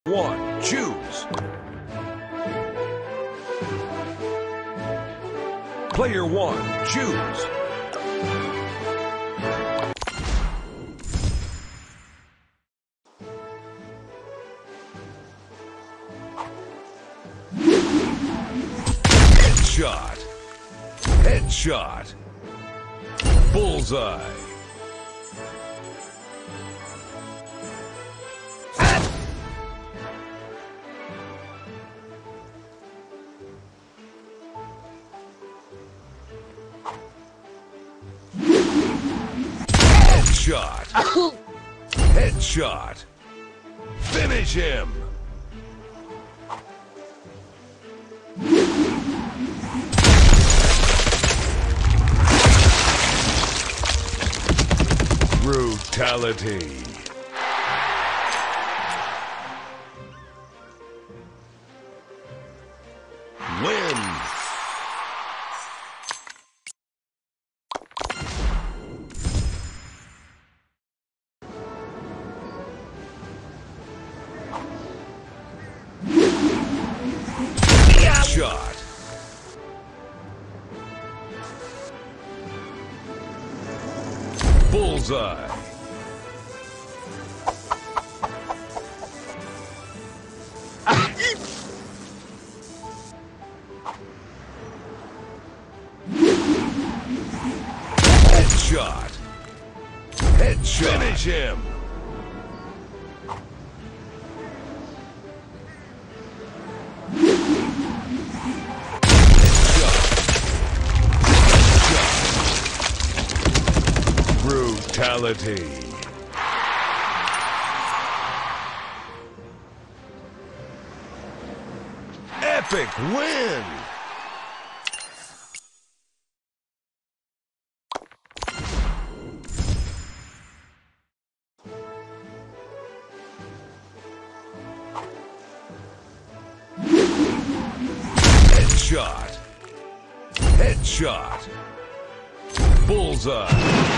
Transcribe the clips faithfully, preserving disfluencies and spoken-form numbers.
One, choose. Player one, choose. Headshot. Headshot. Bullseye. Headshot. Headshot. Finish him. Brutality. Win. Shot. Bullseye. Headshot. Headshot. Finish him. Brutality. Epic win. Headshot. Headshot. Bullseye.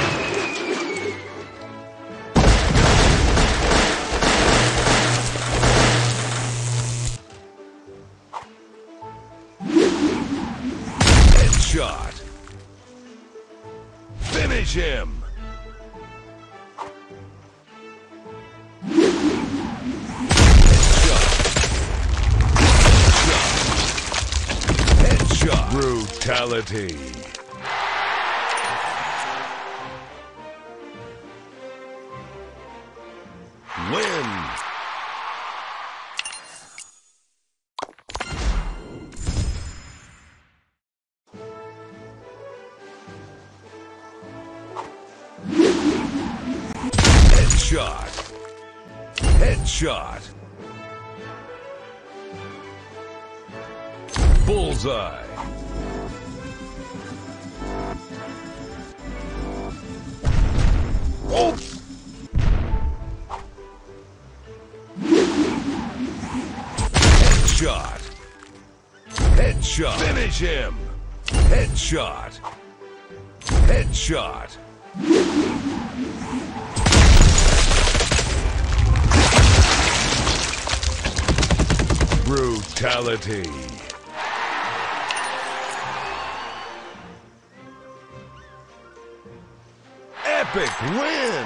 Headshot. Finish him. Headshot. Headshot. Brutality. Win. Headshot. Headshot. Bullseye. Oh! Headshot. Headshot. Finish him. Headshot. Headshot. Brutality. Epic win.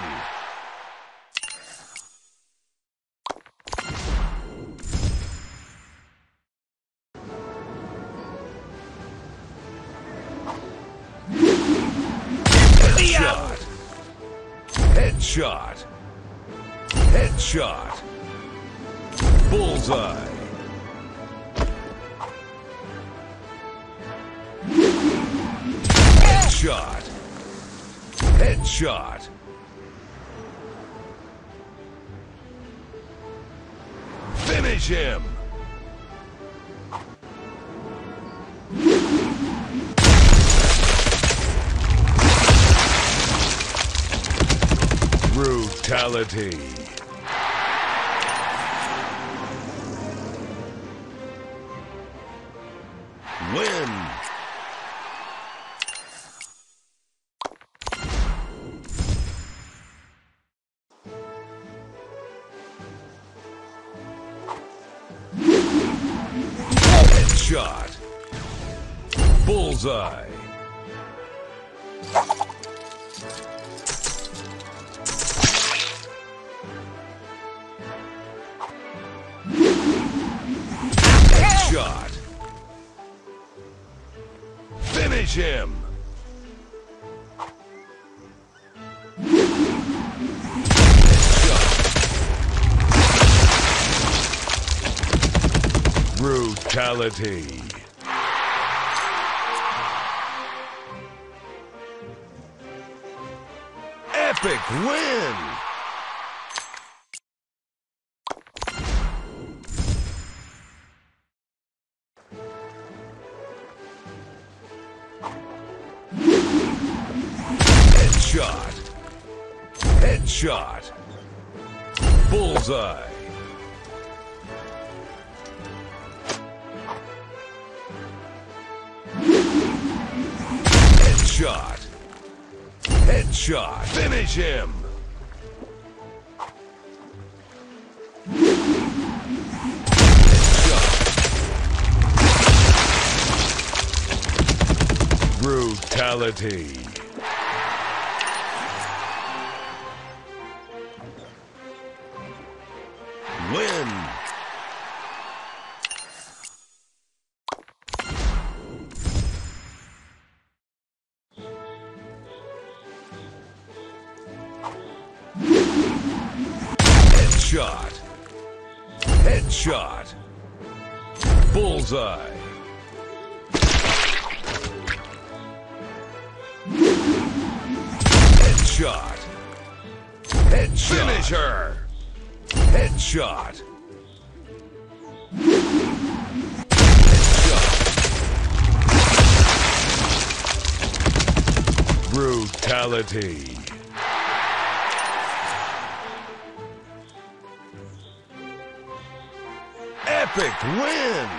Headshot. Headshot. Headshot. Bullseye. Headshot. Headshot. Finish him. Brutality. Win. Headshot. Bullseye. Headshot. Finish him. Brutality. Epic win. Headshot. Headshot. Bullseye. Headshot. Headshot. Finish him. Headshot. Brutality. Win. Headshot. Headshot. Bullseye. Headshot. Headshot. Finish her. Headshot. Headshot. Brutality. Epic win!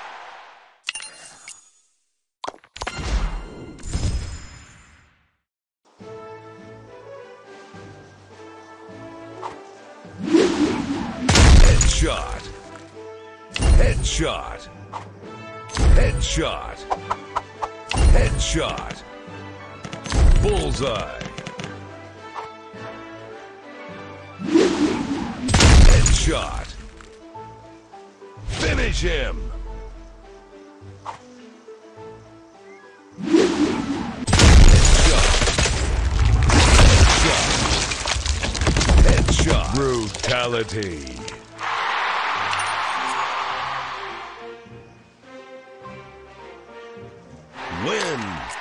Headshot. Headshot. Headshot. Headshot. Bullseye. Headshot. Finish him! Headshot. Headshot. Headshot. Brutality. Win.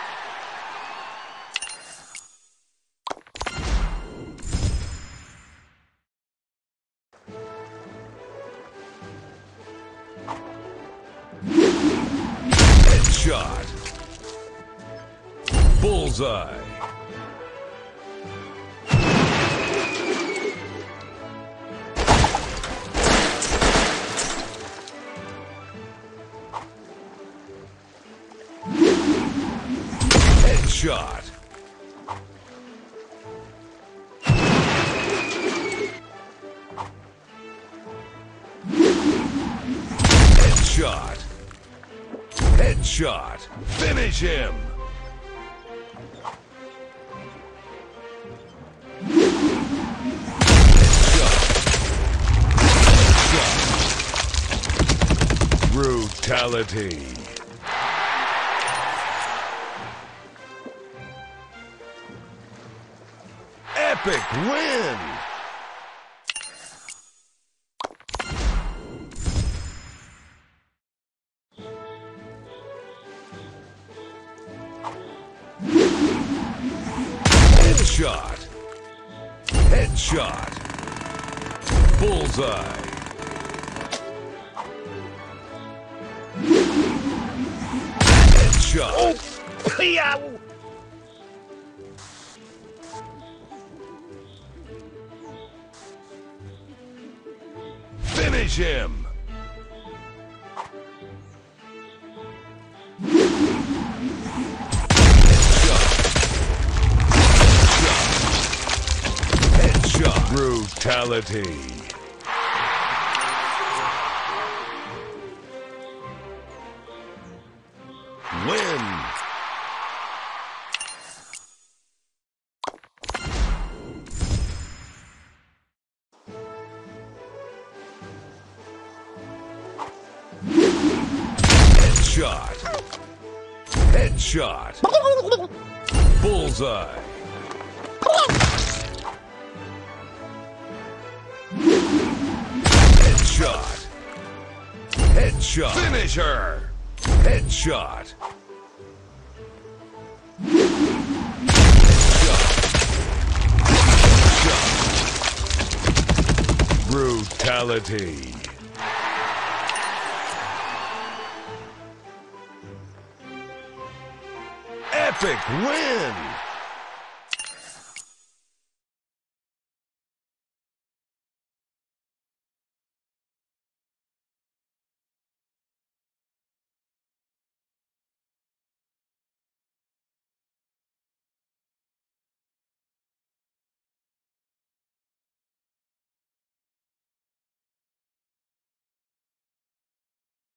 Headshot. Bullseye. Headshot. Headshot. Headshot. Finish him. Headshot. Headshot. Brutality. Epic win. Headshot. Headshot. Bullseye. Headshot. Oh, yeah. Finish him. Headshot. Brutality. Headshot. Headshot. Bullseye. Headshot. Headshot. Finish her. Headshot. Headshot. Headshot. Brutality. Epic win!